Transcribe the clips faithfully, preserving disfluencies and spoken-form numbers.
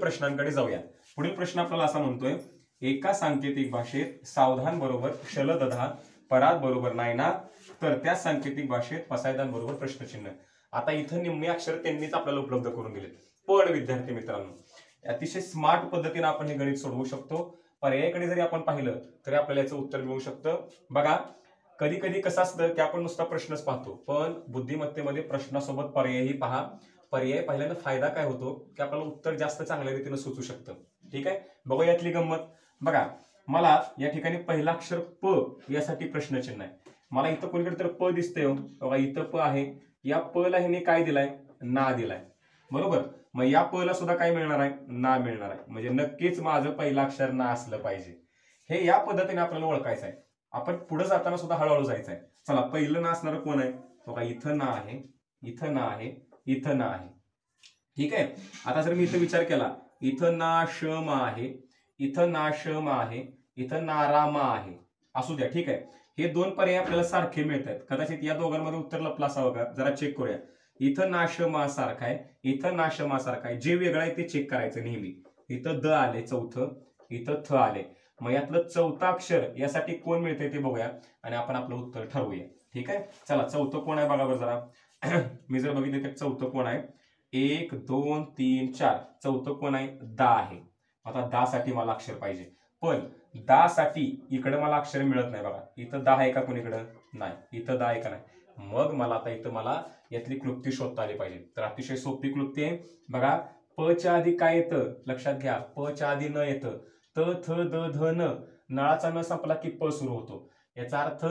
प्रश्नांकडे जाऊया। पुढील प्रश्न आपल्याला असा म्हणतोय, एका सांकेतिक भाषेत सावधान बरोबर शलदधा, परात बरोबर नायना, तर त्या सांकेतिक भाषेत पसायदान बरोबर प्रश्नचिन्ह। आता इथं निम्मे अक्षर त्यांनीच आपल्याला उपलब्ध करून दिले, पण विद्यार्थी मित्रांनो अतिशय स्मार्ट पद्धतीने आपण हे गणित सोडवू शकतो। पर्यायाकडे जरी आपण पाहिलं तरी आपल्याला याचं उत्तर मिळू शकतं। बघा, कधी कधी कसं असतं की आपण नुसता प्रश्नच पाहतो, पण बुद्धिमत्तेमध्ये प्रश्नासोबत पर्यायही पहा। पर्याय पाहिल्यानं फायदा काय होतो की आपल्याला उत्तर जास्त चांगल्या रीतीने सुचू शकतं। ठीक आहे, बघूया यातली गंमत। बघा, मला या ठिकाणी पहिला अक्षर प यासाठी प्रश्नचिन्ह आहे। मला इथं कोणीकडे तर प दिसतंय, बघा इथं प आहे, या प ला ह्याने काय दिलाय, ना दिलाय, बरोबर। मग या प ला सुद्धा काय मिळणार आहे, ना मिळणार आहे, म्हणजे नक्कीच माझं पहिलं अक्षर ना असलं पाहिजे। हे या पद्धतीने आपल्याला ओळखायचं आहे। आपण पुढे जाताना सुद्धा हळूहळू जायचं आहे। चला, पहिलं ना असणार कोण आहे, बघा इथं ना आहे, इथं ना आहे, इथं ना आहे। ठीक आहे, आता जर मी इथं विचार केला, इथं ना श मा आहे, इथं ना श मा आहे, इथं नारामा आहे, असू द्या। ठीक आहे, हे दोन पर्याय आपल्याला सारखे मिळत आहेत, कदाचित या दोघांमध्ये उत्तर लपलं असावं का, जरा चेक करूया। इथं नाशमा सारखा आहे, इथं नाशमा सारखा आहे, जे वेगळं आहे ते चेक करायचं नेहमी। इथं द आले चौथं, इथं थ आले, मग यातलं चौथं अक्षर यासाठी कोण मिळतंय ते बघूया आणि आपण आपलं उत्तर ठरवूया। ठीक आहे, चला चौथं कोण आहे बघा बरं जरा। मी जर बघितलं तर चौथं कोण आहे, एक दोन तीन चार, चौथं कोण आहे, दा आहे। आता दा साठी मला अक्षर पाहिजे, पण दा साठी इकडे मला अक्षर मिळत नाही। बघा इथं दा आहे का कोणीकडं, नाही, इथं दा आहे का नाही, मग मला आता इथं मला यातली क्लुप्ती शोधता आली पाहिजे। तर अतिशय सोपी क्लुप्ती आहे बघा, प च्या आधी काय येतं लक्षात घ्या, प च्या आधी न येतं, त थ द ध न, नळाचा न संपला की प सुरू होतो। याचा अर्थ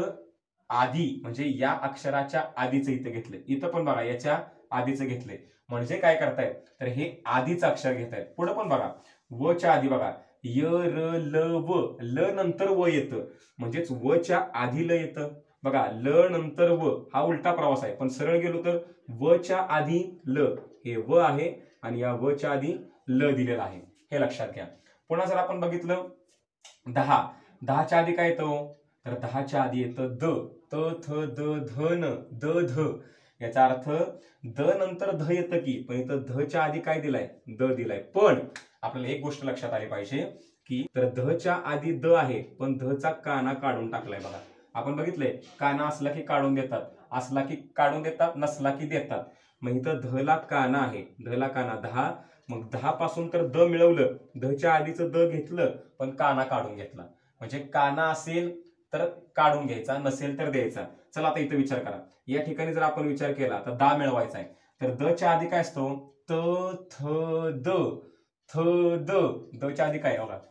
आधी म्हणजे या अक्षराच्या आधीचं इथं घेतलंय, इथं पण बघा याच्या आधीचं घेतलंय, म्हणजे काय करतायत तर हे आधीचं अक्षर घेतायत। पुढे पण बघा, व च्या आधी बघा य र ल व, ल नंतर व येतं, म्हणजेच व च्या आधी ल येतं। बघा ल नंतर व हा उलटा प्रवास आहे, पण सरळ गेलो तर व च्या आधी ल, हे व आहे आणि या व च्या आधी ल दिलेला आहे, हे लक्षात घ्या। पुन्हा जर आपण बघितलं दहा, दहाच्या आधी काय येतं, तर दहाच्या आधी येतं द, त थ द ध न, द ध, याचा अर्थ द नंतर ध येतं की, पण इथं ध च्या आधी काय दिलाय, द दिलाय। पण आपल्याला एक गोष्ट लक्षात आली पाहिजे की तर ध च्या आधी द आहे, पण ध चा काना काढून टाकलाय। बघा आपण बघितलंय, काना असला की काढून देतात, असला की काढून देतात, नसला की देतात। मग इथं ध ला काना आहे, ध ला काना दहा, मग दहा पासून तर द मिळवलं, ध च्या आधीचं द घेतलं पण काना काढून घेतला, म्हणजे काना असेल तर काढून घ्यायचा, नसेल तर द्यायचा। चला आता इथं विचार करा, या ठिकाणी जर आपण विचार केला तर दा मिळवायचा आहे, तर द च्या आधी काय असतो, त थ द, थ द, द च्या आधी काय आहे बघा,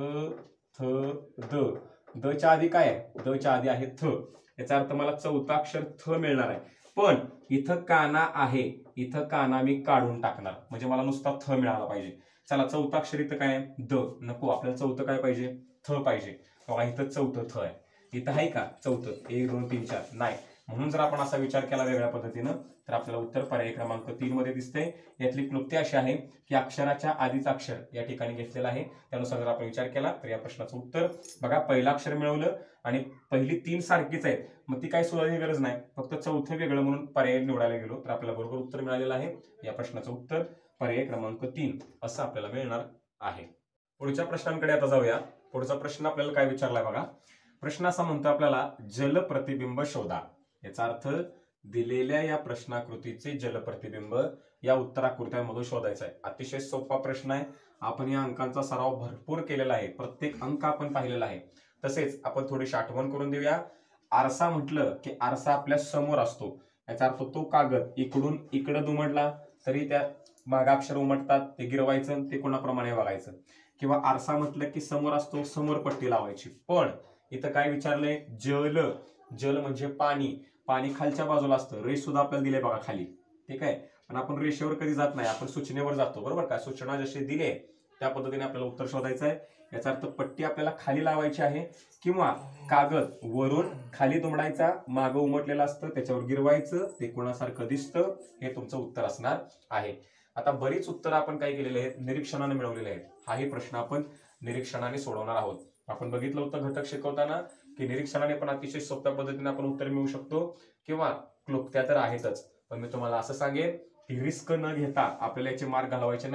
त थ द, द च्या आधी काय आहे, द च्या आधी आहे थ, याचा अर्थ मला चौथा अक्षर थ मिळणार आहे। पण इथं काना आहे, इथं काना मी काढून टाकणार, म्हणजे मला नुसता थ मिळाला पाहिजे। चला चौथा अक्षर इथं काय आहे, द, नको, आपल्याला चौथं काय पाहिजे, थ पाहिजे। बघा इथं चौथं थ आहे, इथं आहे का चौथं, एक दोन तीन चार, नाही, म्हणून जर आपण असा विचार केला वेगळ्या पद्धतीनं तर आपल्याला उत्तर पर्याय क्रमांक तीन मध्ये दिसतंय। यातली क्लुप्ती अशी आहे की अक्षराच्या आधीचा अक्षर या ठिकाणी घेतलेला आहे, त्यानुसार जर आपण विचार केला तर या प्रश्नाचं उत्तर बघा, पहिलं अक्षर मिळवलं आणि पहिली तीन सारखीच आहेत, मग ती काय शोधायची गरज नाही, फक्त चौथं वेगळं म्हणून पर्याय निवडायला गेलो तर आपल्याला बरोबर उत्तर मिळालेलं आहे। या प्रश्नाचं उत्तर पर्याय क्रमांक तीन असं आपल्याला मिळणार आहे। पुढच्या प्रश्नांकडे आता जाऊया। पुढचा प्रश्न आपल्याला काय विचारलाय बघा, प्रश्न असा म्हणतो आपल्याला जल प्रतिबिंब शोधा। याचा अर्थ दिलेल्या या प्रश्नाकृतीचे जल प्रतिबिंब या उत्तराकृत्यांमधून शोधायचं आहे। अतिशय सोपा प्रश्न आहे, आपण या अंकांचा सराव भरपूर केलेला आहे, प्रत्येक अंक आपण पाहिलेला आहे। तसेच आपण थोडीशी आठवण करून देऊया, आरसा म्हटलं की आरसा आपल्या समोर असतो, याचा अर्थ तो कागद इकडून इकडे दुमडला तरी त्या मागाक्षर उमटतात, ते गिरवायचं, ते कोणाप्रमाणे बघायचं। किंवा आरसा म्हटलं की समोर असतो, समोर पट्टी लावायची। पण इथं काय विचारलंय, जल, जल म्हणजे पाणी, पाणी खालच्या बाजूला असतं, रेष सुद्धा आपल्याला दिले बघा खाली। ठीक आहे, पण आपण रेषेवर कधी जात नाही, आपण सूचनेवर जातो, बरोबर का, सूचना जशी दिले त्या पद्धतीने आपल्याला उत्तर शोधायचं आहे। याचा अर्थ पट्टी आपल्याला खाली लावायची आहे किंवा कागद वरून खाली दुमडायचा, मागं उमटलेलं असतं त्याच्यावर गिरवायचं, ते कोणासारखं दिसतं, हे तुमचं उत्तर असणार आहे। आता बरीच उत्तर आपण काय केलेले आहेत, निरीक्षणाने मिळवलेले आहेत। हाही प्रश्न आपण निरीक्षणाने सोडवणार आहोत। आपण बघितलं होतं घटक शिकवताना की निरीक्षणाने पण अतिशय सोप्या पद्धतीने आपण उत्तर मिळवू शकतो, किंवा क्लुप्त्या तर आहेतच, पण मी तुम्हाला असं सांगेन की रिस्क न घेता आपल्याला याचे मार्क घालवायचे नाही,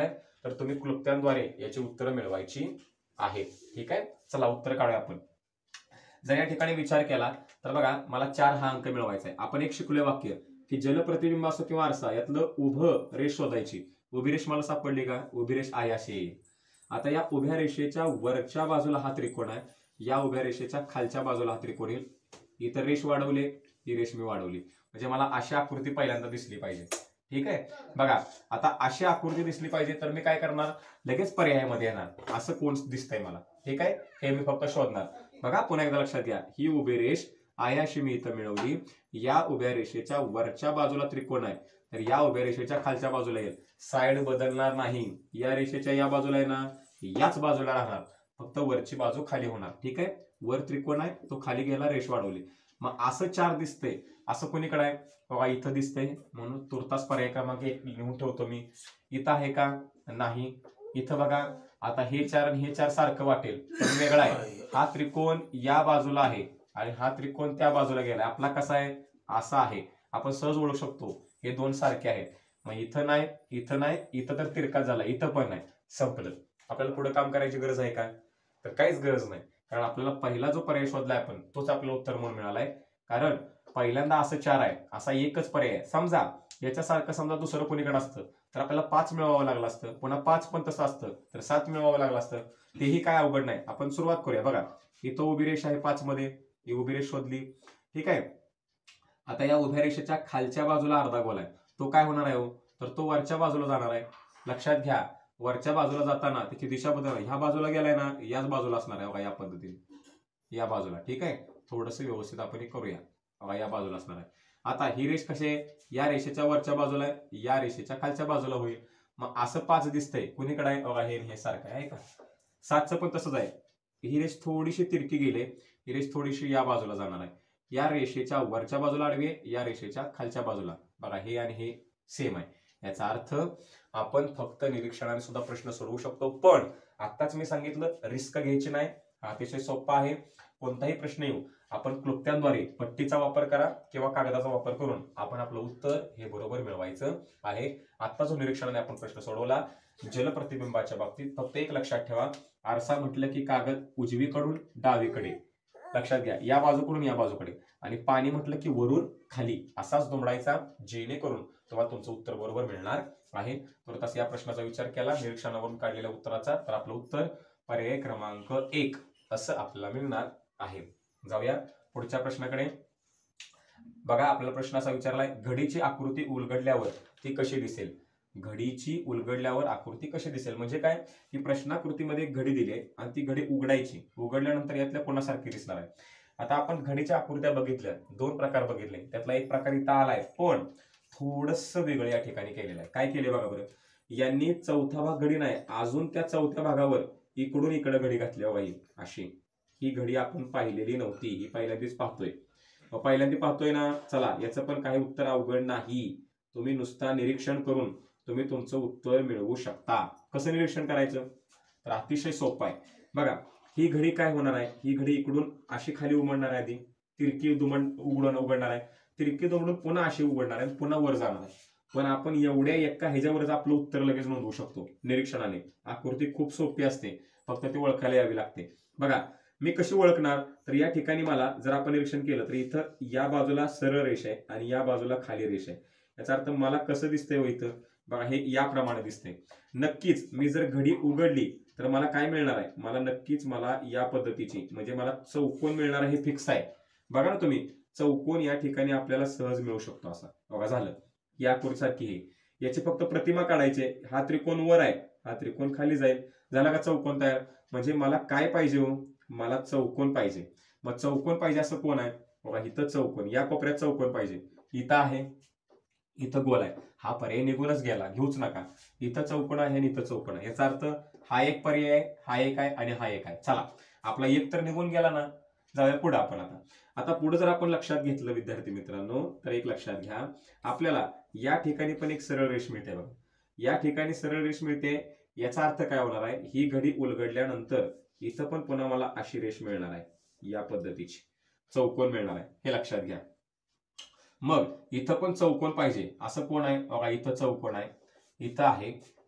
तर तुम्ही क्लुप्त्यांद्वारे याची उत्तरं मिळवायची आहेत. ठीक आहे, चला उत्तर काढूया आपण. जर या ठिकाणी विचार केला तर बघा, मला चार हा अंक मिळवायचा आहे. आपण एक शिकलोय वाक्य की जलप्रतिबिंब असो किंवा आरसा यातलं उभं रेष शोधायची. उभी रेष मला सापडली का? उभी रेष आहे अशी येईल. आता या उभ्या रेषेच्या वरच्या बाजूला हा त्रिकोण आहे, या उभ्या रेषेच्या खालच्या बाजूला हा त्रिकोण येईल. इतर रेष वाढवली, ही रेष मी वाढवली, म्हणजे मला अशी आकृती पहिल्यांदा दिसली पाहिजे. ठीक आहे, बघा आता अशी आकृती दिसली पाहिजे तर मी काय करणार, लगेच पर्यायामध्ये येणार, असं कोण दिसतंय मला. ठीक आहे, हे मी फक्त शोधणार. बघा पुन्हा एकदा लक्षात घ्या, ही उभी रेष आयाशी मी इथं मिळवली, या उभ्या रेषेच्या वरच्या बाजूला त्रिकोण आहे, तर या उभ्या रेषेच्या खालच्या बाजूला येईल. साइड बदलणार नाही, या रेषेच्या या बाजूला आहे ना, याच बाजूला राहणार, फक्त वरची बाजू खाली होणार. ठीक आहे, वर त्रिकोण आहे, तो खाली गेला, रेष वाढवली. मग असं चार दिसतंय, असं कोणीकडे आहे बघा, इथं दिसतंय, म्हणून तुर्तास पर्याय क्रमांक एक लिहून ठेवतो मी. इथं आहे का? नाही. इथं बघा, आता हे चार आणि हे चार सारखं वाटेल, पण वेगळा आहे. हा त्रिकोण या बाजूला आहे आणि हा त्रिकोण त्या बाजूला गेलाय. आपला कसा आहे? असा आहे. आपण सहज ओळखू शकतो हे दोन सारखे आहेत. मग इथं नाही, इथं नाही, इथं तर तिरका झाला, इथं पण नाही, संपलं. आपल्याला पुढे काम करायची गरज आहे का? तर काहीच गरज नाही, कारण आपल्याला पहिला जो पर्याय शोधलाय आपण तोच आपल्याला उत्तर म्हणून मिळालाय. कारण पहिल्यांदा असं चार आहे, असा एकच पर्याय आहे. समजा याच्यासारखं समजा दुसरं कोणीकडे असतं तर आपल्याला पाच मिळवावं लागलं असतं, पुन्हा पाच पण तसं असतं तर सात मिळवावं लागलं असतं. तेही काय अवघड नाही. आपण सुरुवात करूया. बघा, इथं उभी रेष आहे पाच मध्ये, ही उभी रेष शोधली. ठीक आहे, आता या उभ्या रेषेच्या खालच्या बाजूला अर्धा गोल आहे, तो काय होणार आहे हो? तर तो वरच्या बाजूला जाणार आहे. लक्षात घ्या, वरच्या बाजूला जाताना त्याची दिशा बदल, ह्या बाजूला गेलाय ना, याच बाजूला असणार आहे बघा, या पद्धतीने, या बाजूला. ठीक आहे, थोडस व्यवस्थित आपण हे करूया. बघा, या बाजूला असणार आहे. आता ही रेष कशी आहे? या रेषेच्या वरच्या बाजूला आहे, या रेषेच्या खालच्या बाजूला होईल. मग असं पाच दिसतंय, कुणीकडे आहे बघा, हे हे सारखं आहे का? सातचं पण तसंच आहे. ही रेष थोडीशी तिरकी गेले, ही रेष थोडीशी या बाजूला जाणार आहे. या रेषेच्या वरच्या बाजूला आडवी आहे, या रेषेच्या खालच्या बाजूला. बघा, हे आणि हे सेम आहे. याचा अर्थ आपण फक्त निरीक्षणाने सुद्धा प्रश्न सोडवू शकतो. पण आताच मी सांगितलं, रिस्क घ्यायची नाही, अतिशय सोपा आहे. कोणताही प्रश्न येऊ, आपण क्लुप्त्यांद्वारे पट्टीचा वापर करा किंवा कागदाचा वापर करून आपण आपलं उत्तर हे बरोबर मिळवायचं आहे. आता जो निरीक्षणाने आपण प्रश्न सोडवला जलप्रतिबिंबाच्या बाबतीत, फक्त एक लक्षात ठेवा, आरसा म्हटलं की कागद उजवीकडून डावीकडे, लक्षात घ्या, या बाजूकडून या बाजूकडे, आणि पाणी म्हटलं की वरून खाली असाच दुमडायचा, जेणेकरून तुम्हाला तुमचं उत्तर बरोबर मिळणार आहे. तर तसं या प्रश्नाचा विचार केला निरीक्षणावरून काढलेल्या उत्तराचा, तर आपलं उत्तर पर्याय क्रमांक एक असं आपल्याला मिळणार आहे. जाऊया पुढच्या प्रश्नाकडे. बघा, आपल्याला प्रश्न असा विचारलाय, घडीची आकृती उलगडल्यावर ती कशी दिसेल? घडीची उलगडल्यावर आकृती कशी दिसेल म्हणजे काय, की प्रश्नाकृतीमध्ये एक घडी दिली आहे आणि ती घडी उघडायची, उघडल्यानंतर यातल्या कोणासारखी दिसणार आहे. आता आपण घडीच्या आकृत्या बघितल्या, दोन प्रकार बघितले, त्यातला एक प्रकार इथं आलाय, पण थोडस वेगळं या ठिकाणी केलेलं आहे. काय केले बघा बरं, यांनी चौथा भाग घडी नाही, अजून त्या चौथ्या भागावर इकडून इकडे घडी घातली बाई अशी. ही घडी आपण पाहिलेली नव्हती, ही पहिल्यांदाच पाहतोय. मग पहिल्यांदा पाहतोय ना, चला याचं पण काही उत्तर अवघड नाही. तुम्ही नुसता निरीक्षण करून तुम्ही तुमचं उत्तर मिळवू शकता. कसं निरीक्षण करायचं, तर अतिशय सोपं आहे. बघा, ही घडी काय होणार आहे, ही घडी इकडून अशी खाली उमडणार आहे, आधी तिरकी दुमड उघडून उघडणार आहे, तिरकी दुमडून पुन्हा अशी उघडणार आहे, पुन्हा वर जाणार आहे. पण आपण एवढ्या एका ह्याच्यावरच आपलं उत्तर लगेच नोंदवू शकतो निरीक्षणाने. आकृती खूप सोपी असते, फक्त ती ओळखायला यावी लागते. बघा, मी कशी ओळखणार, तर या ठिकाणी मला जर आपण निरीक्षण केलं तर इथं या बाजूला सरळ रेष आहे आणि या बाजूला खाली रेष आहे. याचा अर्थ मला कसं दिसतंय हो इथं, बघा हे याप्रमाणे दिसतंय. नक्कीच मी जर घडी उघडली तर मला काय मिळणार आहे, मला नक्कीच मला या पद्धतीची म्हणजे मला चौकोन मिळणार आहे, हे फिक्स आहे. बघा ना तुम्ही, चौकोन या ठिकाणी आपल्याला सहज मिळू शकतो असा. बघा झालं, या आकृतीसारखी हे, याची फक्त प्रतिमा काढायची. हा त्रिकोण वर आहे, हा त्रिकोण खाली जाईल, झाला का चौकोन तयार. म्हणजे मला काय पाहिजे हो, मला चौकोन पाहिजे. मग चौकोन पाहिजे असं कोण आहे, बघा इथं चौकोन, या कोपऱ्यात चौकोन पाहिजे, इथं आहे, इथं गोल आहे, हा पर्याय निघूनच गेला, घेऊच नका. इथं चौकोन आहे आणि इथं चौकोन आहे, याचा अर्थ हा एक पर्याय आहे, हा एक आहे आणि हा एक आहे. चला, आपला एक तर निघून गेला ना, जाऊया पुढे आपण. आता आता पुढे जर आपण लक्षात घेतलं विद्यार्थी मित्रांनो, तर एक लक्षात घ्या, आपल्याला या ठिकाणी पण एक सरळ रेष मिळते. बघा, या ठिकाणी सरळ रेष मिळते, याचा अर्थ काय होणार आहे, ही घडी उलगडल्यानंतर इथं पण पुन्हा मला अशी रेष मिळणार आहे, या पद्धतीची चौकोन मिळणार आहे, हे लक्षात घ्या. मग इथं पण चौकोन पाहिजे असं कोण आहे, बघा इथं चौकोन आहे, इथं आहे,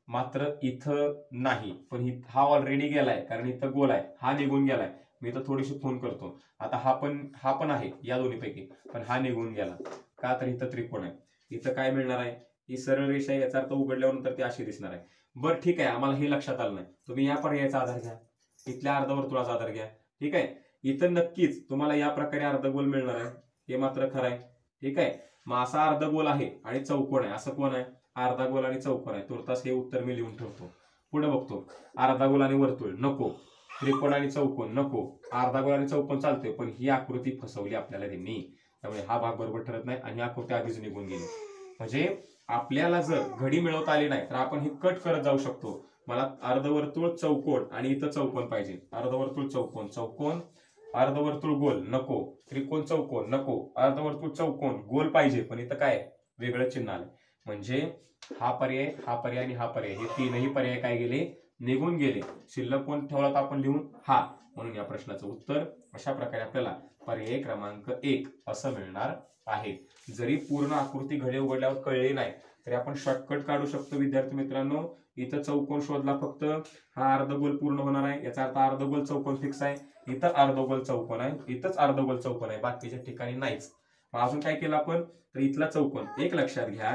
मात्र इथं नाही, पण हि- हा ऑलरेडी गेलाय कारण इथं गोल आहे, हा निघून गेलाय. मी इथं थोडीशी फोन करतो. आता हा पण हा पण आहे या दोन्हीपैकी, पण हा निघून गेला का, तर इथं त्रिकोण आहे. इथं काय मिळणार आहे, ही सरळ रेषा आहे, याचा अर्थ उघडल्यानंतर ती अशी दिसणार आहे. बरं ठीक आहे, आम्हाला हे लक्षात आलं नाही, तुम्ही या पर्यायाचा आधार घ्या, इथल्या अर्धवर्तुळाचा आधार घ्या. ठीक आहे, इथं नक्कीच तुम्हाला या प्रकारे अर्धगोल मिळणार आहे, हे मात्र खरं आहे. ठीक आहे, मग असा अर्धगोल आहे आणि चौकोन आहे, असं कोण आहे, अर्धा गोल आणि चौकोन आहे. तुर्तास हे उत्तर मी लिहून ठेवतो. पुढे बघतो, अर्धा गोल आणि वर्तुळ नको, त्रिकोण आणि चौकोन नको, अर्धा गोल आणि चौकोन चालते, पण ही आकृती फसवली आपल्याला त्यांनी, त्यामुळे हा भाग बरोबर ठरत नाही आणि ही आकृती आधीच निघून गेली. म्हणजे आपल्याला जर घडी मिळवता आली नाही तर आपण हे कट करत जाऊ शकतो. मला अर्धवर्तुळ चौकोन आणि इथं चौकोन पाहिजे, अर्धवर्तुळ चौकोन चौकोन, अर्धवर्तुळ गोल नको, त्रिकोण चौकोन नको, अर्धवर्तुळ चौकोन गोल पाहिजे, पण इथं काय वेगळं चिन्ह आलं. म्हणजे हा पर्याय, हा पर्याय आणि हा पर्याय, हे तीनही पर्याय काय गेले, निघून गेले. शिल्लक कोण ठेवला तर आपण लिहून हा, म्हणून या प्रश्नाचं उत्तर अशा प्रकारे आपल्याला पर्याय क्रमांक एक असं मिळणार आहे. जरी पूर्ण आकृती घडी उघडल्यावर कळली नाही तरी आपण शॉर्टकट काढू शकतो विद्यार्थी मित्रांनो. इथं चौकोन शोधला, फक्त हा अर्धगोल पूर्ण होणार आहे, याचा अर्थ अर्धगोल चौकोन फिक्स आहे. इथं अर्धगोल चौकोन आहे, इथंच अर्धगोल चौकोन आहे, बाकीच्या ठिकाणी नाहीच. मग अजून काय केलं आपण, तर इथला चौकोन एक लक्षात घ्या,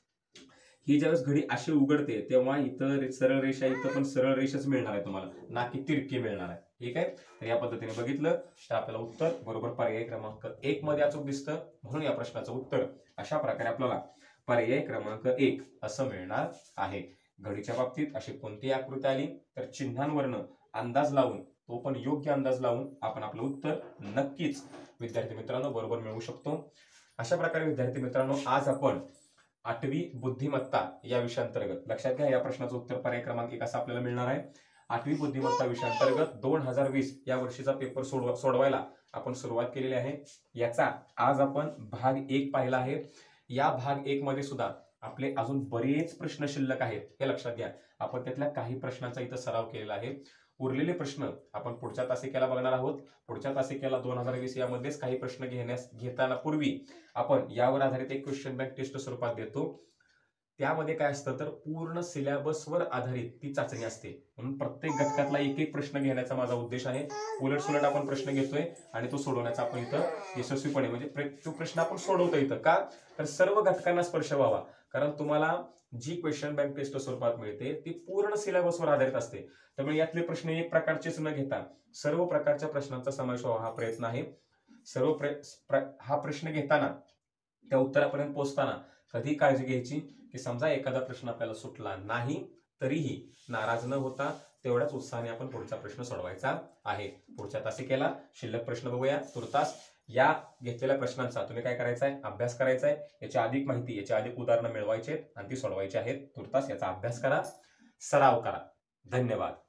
ही ज्यावेळेस घडी अशी उघडते तेव्हा इथं सरळ रेषा, इथं पण सरळ रेषाच मिळणार आहे तुम्हाला, ना की तिरकी मिळणार आहे. ठीक आहे, तर या पद्धतीने बघितलं तर आपल्याला उत्तर बरोबर पर्याय क्रमांक एक मध्ये अचूक दिसतं. म्हणून या प्रश्नाचं उत्तर अशा प्रकारे आपल्याला पर्याय क्रमांक एक असं मिळणार आहे. घडीच्या बाबतीत अशी कोणतीही आकृती आली तर चिन्हांवरनं अंदाज लावून, तो पण योग्य अंदाज लावून आपण आपलं उत्तर नक्कीच विद्यार्थी मित्रांनो बरोबर मिळवू शकतो. अशा प्रकारे विद्यार्थी मित्रांनो आज आपण आठवी बुद्धिमत्ता या विषयांतर्गत, लक्षात घ्या या प्रश्नाचं उत्तर पर्याय क्रमांक एक असं आपल्याला मिळणार आहे. आठवी बुद्धिमत्ता विषयांतर्गत दोन हजार वीस या वर्षीचा पेपर सोडव सोडवायला आपण सुरुवात केलेली आहे. याचा आज आपण भाग एक पाहिला आहे. या भाग एक मध्ये सुद्धा आपले अजून बरेच प्रश्न शिल्लक आहेत, हे लक्षात घ्या. आपण त्यातल्या काही प्रश्नांचा इथं सराव केलेला आहे. उरलेले प्रश्न आपण पुढच्या तासिकेला बघणार आहोत. पुढच्या तासिकेला दोन हजार वीस यामध्येच काही प्रश्न घेण्यास घेताना पूर्वी आपण यावर आधारित एक क्वेश्चन बँक टेस्ट स्वरूपात देतो. त्यामध्ये काय असतं तर पूर्ण सिलेबसवर आधारित ती चाचणी असते, म्हणून प्रत्येक घटकातला एक एक प्रश्न घेण्याचा माझा उद्देश आहे. उलट सुलट आपण प्रश्न घेतोय आणि तो सोडवण्याचा आपण इथं यशस्वीपणे, म्हणजे तो प्रश्न आपण सोडवतो इथं का, तर सर्व घटकांना स्पर्श व्हावा. कारण तुम्हाला जी क्वेश्चन बँक टेस्ट स्वरूपात मिळते ती पूर्ण सिलेबसवर आधारित असते, त्यामुळे यातले प्रश्न एक प्रकारचेच न घेता सर्व प्रकारच्या प्रश्नांचा समावेश व्हावा हा प्रयत्न आहे. सर्व प्र हा प्रश्न घेताना त्या उत्तरापर्यंत पोहोचताना कधी काळजी घ्यायची की समजा एखादा प्रश्न आपल्याला सुटला नाही तरीही नाराज न होता तेवढ्याच उत्साहाने आपण पुढचा प्रश्न सोडवायचा आहे. पुढच्या तासिकेला शिल्लक प्रश्न बघूया. तुर्तास या घेतलेल्या प्रश्नांचा तुम्ही काय करायचा आहे, अभ्यास करायचा आहे. याची अधिक माहिती, याची अधिक उदाहरणं मिळवायची आणि ती सोडवायची आहेत. तुर्तास याचा अभ्यास करा, सराव करा. धन्यवाद.